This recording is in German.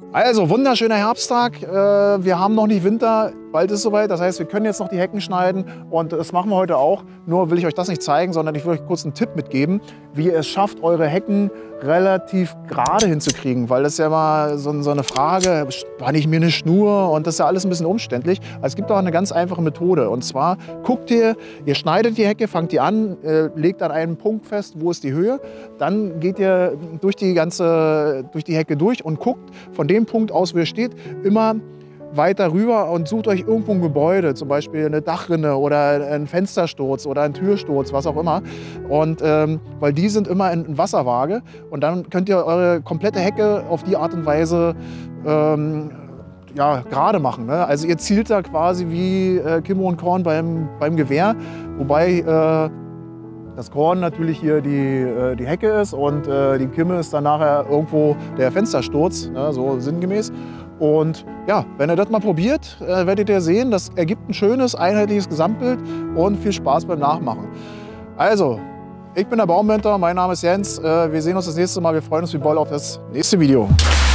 Also, wunderschöner Herbsttag. Wir haben noch nicht Winter, bald ist es soweit. Das heißt, wir können jetzt noch die Hecken schneiden und das machen wir heute auch. Nur will ich euch das nicht zeigen, sondern ich will euch kurz einen Tipp mitgeben, wie ihr es schafft, eure Hecken relativ gerade hinzukriegen. Weil das ist ja immer so eine Frage, spanne ich mir eine Schnur? Und das ist ja alles ein bisschen umständlich. Also es gibt auch eine ganz einfache Methode. Und zwar guckt ihr schneidet die Hecke, fangt die an, legt an einen Punkt fest, wo ist die Höhe. Dann geht ihr durch die Hecke durch und guckt von dem Punkt aus, wo ihr steht, immer weiter rüber und sucht euch irgendwo ein Gebäude, zum Beispiel eine Dachrinne oder ein Fenstersturz oder ein Türsturz, was auch immer. Und weil die sind immer in Wasserwaage und dann könnt ihr eure komplette Hecke auf die Art und Weise ja, gerade machen. Ne? Also ihr zielt da quasi wie Kimme und Korn beim Gewehr, wobei das Korn natürlich hier die Hecke ist und die Kimme ist dann nachher irgendwo der Fenstersturz, ne? So sinngemäß. Und ja, wenn ihr das mal probiert, werdet ihr sehen, das ergibt ein schönes, einheitliches Gesamtbild und viel Spaß beim Nachmachen. Also, ich bin der Baummentor, mein Name ist Jens. Wir sehen uns das nächste Mal. Wir freuen uns wie Boll auf das nächste Video.